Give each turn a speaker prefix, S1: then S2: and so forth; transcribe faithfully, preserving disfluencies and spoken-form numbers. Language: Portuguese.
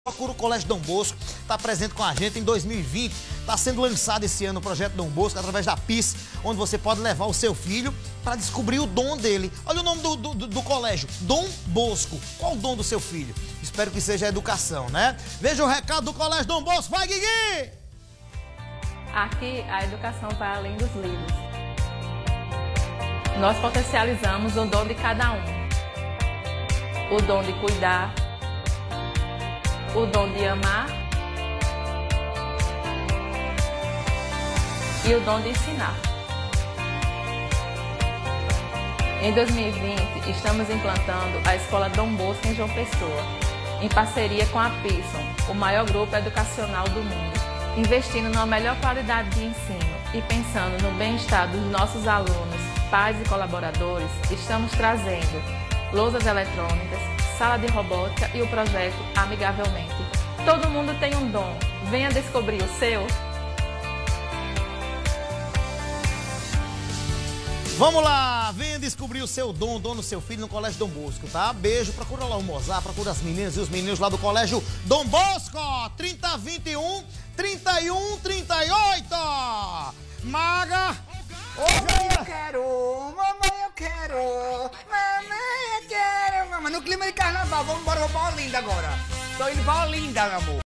S1: Procura o Colégio Dom Bosco, está presente com a gente em dois mil e vinte. Está sendo lançado esse ano o projeto Dom Bosco através da P I S, onde você pode levar o seu filho para descobrir o dom dele. Olha o nome do, do, do colégio, Dom Bosco. Qual o dom do seu filho? Espero que seja a educação, né? Veja o recado do Colégio Dom Bosco. Vai, Guigui!
S2: Aqui a educação vai além dos livros. Nós potencializamos o dom de cada um. O dom de cuidar, o dom de amar e o dom de ensinar. Em dois mil e vinte, estamos implantando a Escola Dom Bosco em João Pessoa, em parceria com a Pearson, o maior grupo educacional do mundo, investindo na melhor qualidade de ensino e pensando no bem-estar dos nossos alunos, pais e colaboradores. Estamos trazendo lousas eletrônicas, sala de robótica e o projeto Amigavelmente. Todo mundo tem um dom. Venha descobrir o seu.
S1: Vamos lá, venha descobrir o seu dom, o dom do seu filho no Colégio Dom Bosco, tá? Beijo, procura lá o Mozart, procura as meninas e os meninos lá do Colégio Dom Bosco. trinta, vinte e um, trinta e um, trinta e oito. Maga!
S3: Mamãe, eu quero, mamãe, eu quero, mamãe, eu quero, mamãe. No clima de carnaval, vamos embora pra Olinda agora. Tô indo pra Olinda, meu amor.